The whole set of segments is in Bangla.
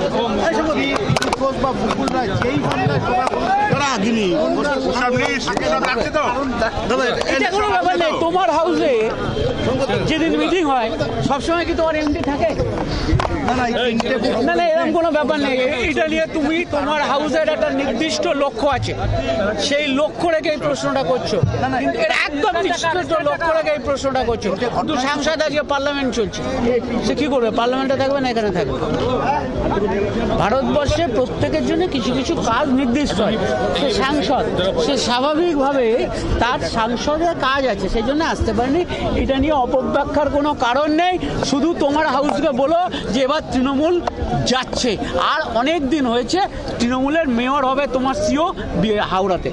তোমার হাউসে যেদিন মিটিং হয় সবসময় কি তোমার এমডি থাকে? না না, এরকম কোনো ব্যাপার নেই। এটা নিয়ে তুমি তোমার হাউসের একটা নির্দিষ্ট লক্ষ্য আছে, সেই লক্ষ্য রেখে এই প্রশ্নটা করছো। এর একদম নির্দিষ্ট লক্ষ্য রেখে এই প্রশ্নটা করছো। কিন্তু সাংসদ আজকে পার্লামেন্ট চলছে, সে কি করবে? পার্লামেন্টে থাকবে না এখানে থাকবে? ভারতবর্ষে প্রত্যেকের জন্য কিছু কিছু কাজ নির্দিষ্ট হয়। সে সাংসদ, সে স্বাভাবিকভাবে তার সাংসদের কাজ আছে, সেই জন্য আসতে পারেনি। এটা নিয়ে অপব্যাখ্যার কোনো কারণ নেই। শুধু তোমার হাউসকে বলো যে এবার তৃণমূল যাচ্ছে, আর অনেক দিন হয়েছে। তৃণমূলের মেয়র হবে তোমার সিও হাওড়াতে।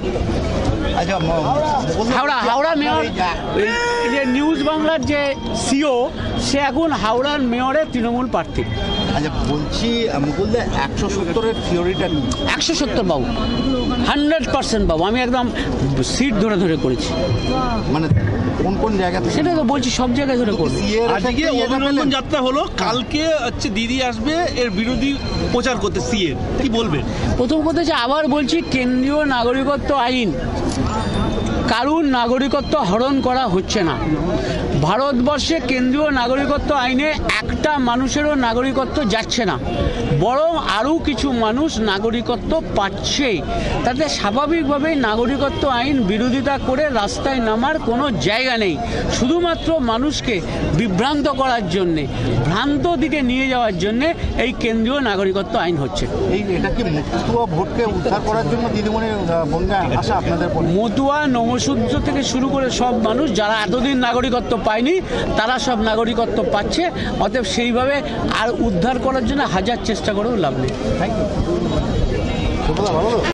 হাওড়া মেয়র, যে নিউজ বাংলার যে সিও, সে এখন হাওড়ার মেয়রের তৃণমূল প্রার্থী। আচ্ছা বলছি মুকুলদা, 170-এর থিওরিটা 170 বাবু, 100% বাবু, আমি একদম সিট ধরে ধরে করেছি। মানে কোন কোন জায়গা থেকে? সেটা তো বলছি, সব জায়গায় ধরে করবো। আজকে অভিনন্দন যাত্রা হলো, কালকে হচ্ছে দিদি আসবে এর বিরোধী প্রচার করতে, সিএ কি বলবেন? প্রথম কথা হচ্ছে, আবার বলছি, কেন্দ্রীয় নাগরিকত্ব আইন, কারুর নাগরিকত্ব হরণ করা হচ্ছে না। ভারতবর্ষে কেন্দ্রীয় নাগরিকত্ব আইনে একটা মানুষেরও নাগরিকত্ব যাচ্ছে না, বরং আরও কিছু মানুষ নাগরিকত্ব পাচ্ছে। তাতে স্বাভাবিকভাবেই নাগরিকত্ব আইন বিরোধিতা করে রাস্তায় নামার কোনো জায়গা নেই। শুধুমাত্র মানুষকে বিভ্রান্ত করার জন্যে, ভ্রান্ত দিকে নিয়ে যাওয়ার জন্যে এই কেন্দ্রীয় নাগরিকত্ব আইন হচ্ছে। এটা কি মতুয়া ভোটকে উদ্ধার করার জন্য দিদিমণির বঙ্গে আসা আপনাদের? মতুয়া, নমশূদ্র থেকে শুরু করে সব মানুষ যারা এতদিন নাগরিকত্ব পায়নি, তারা সব নাগরিকত্ব পাচ্ছে। অতএব সেইভাবে আর উদ্ধার করার জন্য হাজার চেষ্টা করেও লাভ নেই। Thank you.